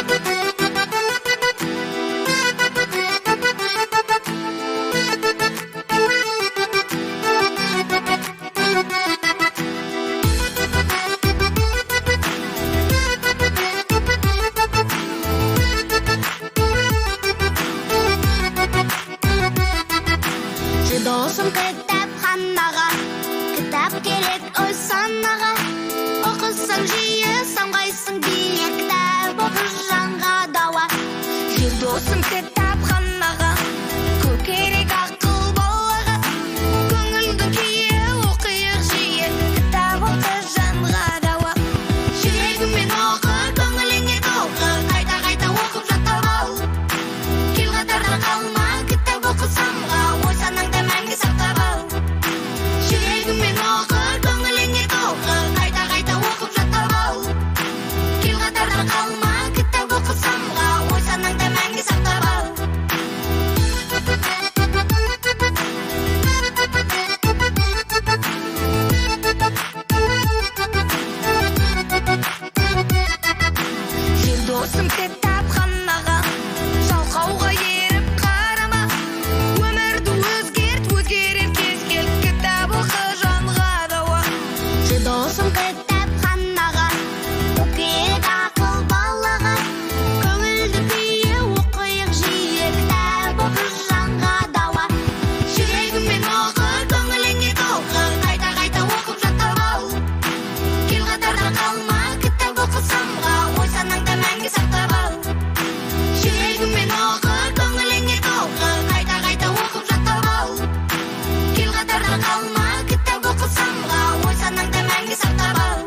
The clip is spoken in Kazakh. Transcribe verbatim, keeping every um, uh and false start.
Досым кітапханаға, кітап керек ой санаға. Оқысаң жиі самғайсың биік, кітап оқы жанға дауа. Жүр досым кітапханаға, көп керек ақыл балаға. Көңілдің күйі оқиық жиі, кітап оқы жанға дауа. Жүрегімен оқы, көңіліңе толқы, қайта-қайта оқып жаттап ал. Кел қатарда қалма, кітап оқы самға, ой санаңда мәңгі сақтап ал. Жүрегімен оқы, көңіліңе толқы, қайта-қайта оқып жаттап ал. Кел қатарда қалма, кітап оқы самға, ой санаңда мәңгі сақтап ал. Жүр досым кітапханаға, жалқауға еріп қарама. Өмірді өзгерт, өзгерер кез кел, кітап оқы жанға дауа. Жүр досым кітапханаға, көп керек ақыл балаға. Көңілді күйі оқиық жиі, кітап оқы жанға дауа. Жүрегімен оқы, көңіліңе толқы, қайта-қайта оқып жаттап ал. Кел қатарда қалма, кітап оқы самға, ой санаңда мәңгі сақтап ал. Жүрегімен оқы, көңіліңе толқы, қайта-қайта оқып жаттап ал. Кел қатарда қалма, кітап оқы самға, ой санаңда мәңгі сақтап ал.